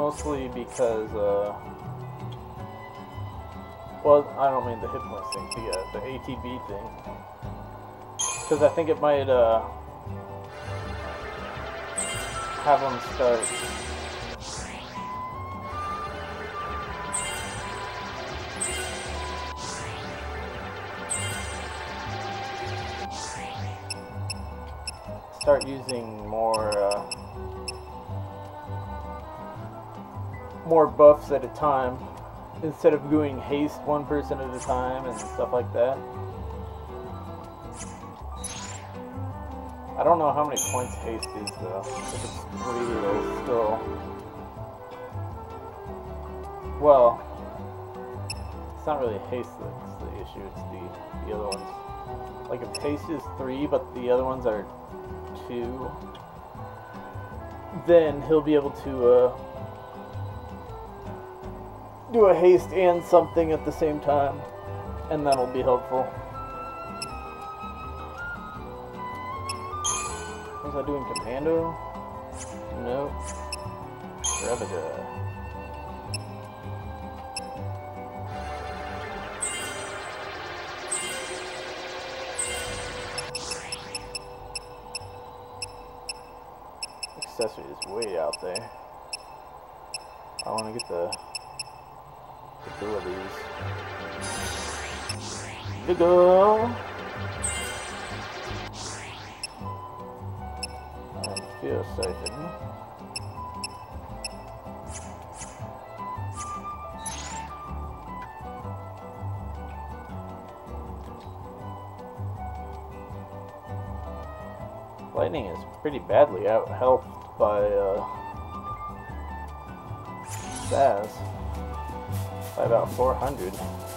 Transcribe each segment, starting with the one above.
mostly because, well, I don't mean the hit points thing, the ATB thing. Because I think it might, have them start using more buffs at a time instead of doing haste one person at a time and stuff like that. I don't know how many points haste is though. If it's 3, it'll still, well, it's not really haste that's the issue, it's the other ones. Like if haste is 3 but the other ones are 2, then he'll be able to do a haste and something at the same time, and that'll be helpful. Was I doing commando? Nope. Revida. Accessory is way out there. I want to get the abilities. Vigor! And Fear Siphon. Lightning is pretty badly out-healthed by Saz by about 400.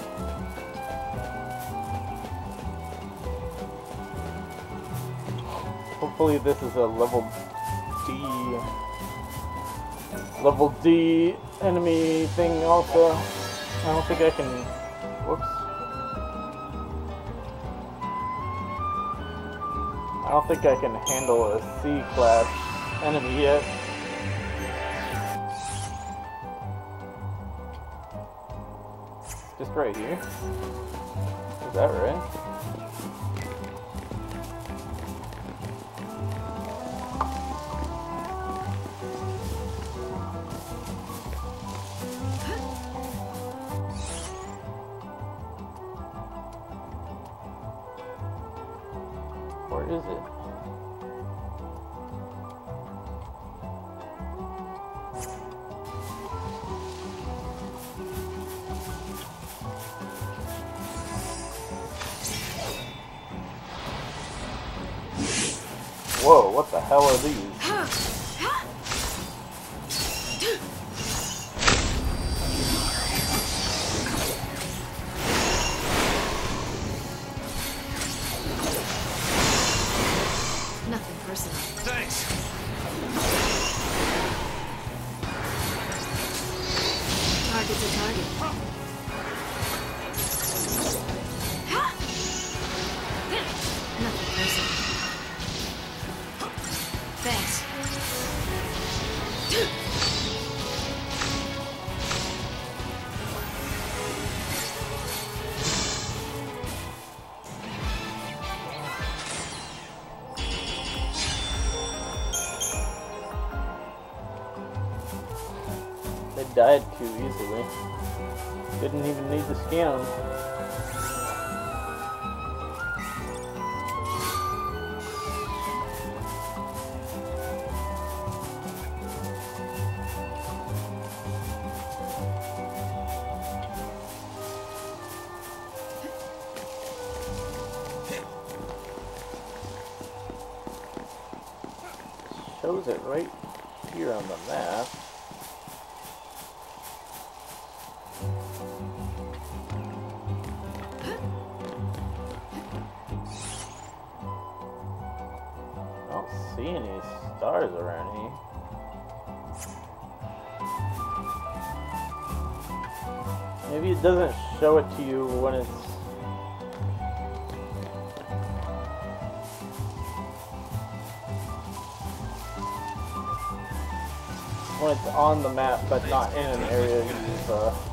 Hopefully this is a level D enemy thing also. I don't think I can, whoops. I don't think I can handle a C-class enemy yet. Just right here. Is that right? Where is it? Whoa, what the hell are these? Nothing personal. Thanks. Target's a target. Nothing personal. Thanks. They died too easily. Didn't even need to scan them. Shows it right here on the map. I don't see any stars around here. Maybe it doesn't show it to you when it's when it's on the map but not in an area you've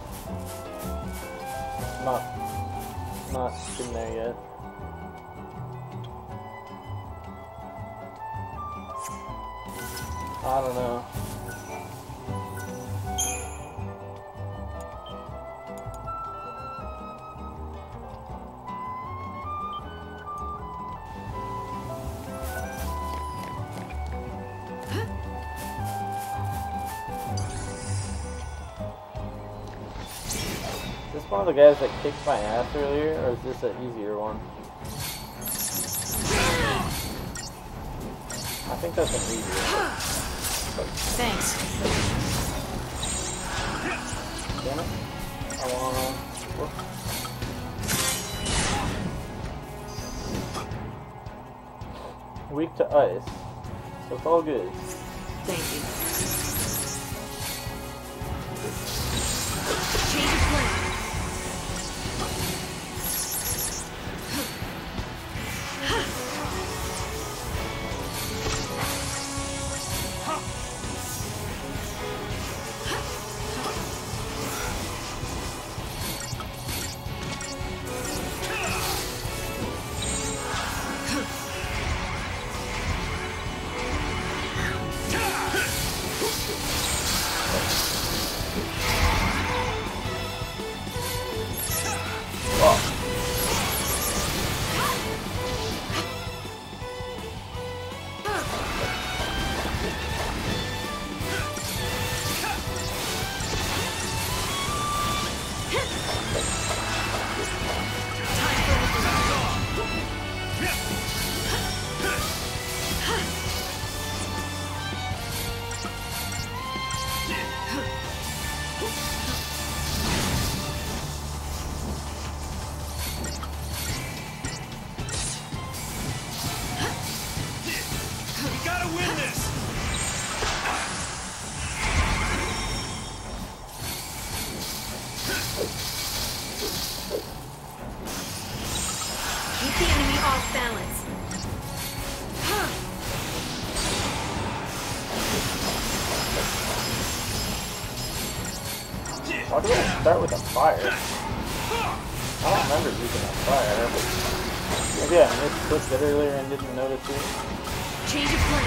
not been there yet. I don't know. Is this one of the guys that kicked my ass earlier, or is this an easier one? I think that's an easier one. Thanks. Damn it. I wanna... Weak to ice, so it's all good. Thank you. Change of plan. Keep the enemy off balance. Why do I start with a fire? I don't remember using a fire. Maybe I misclicked it earlier and didn't notice it. Change of plan.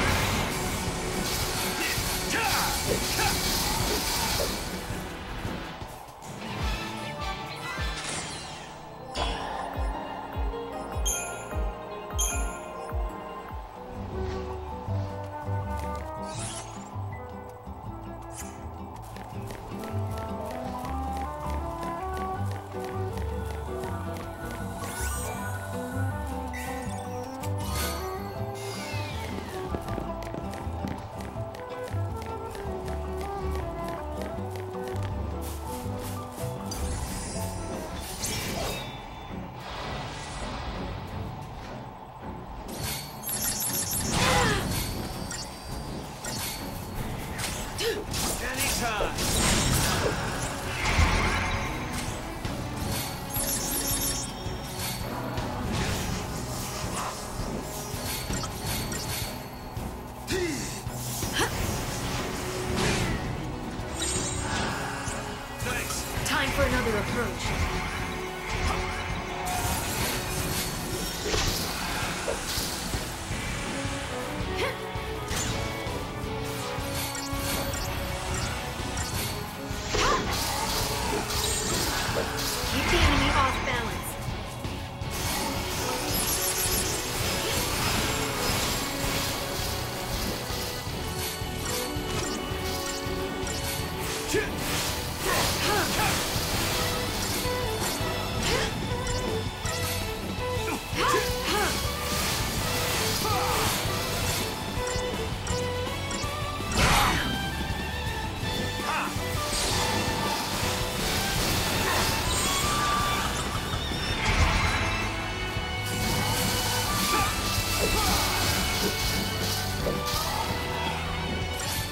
Time for another approach. Keep the enemy off balance.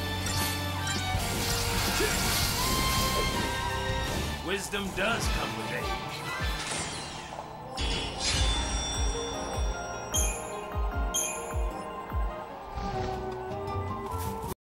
Wisdom does come with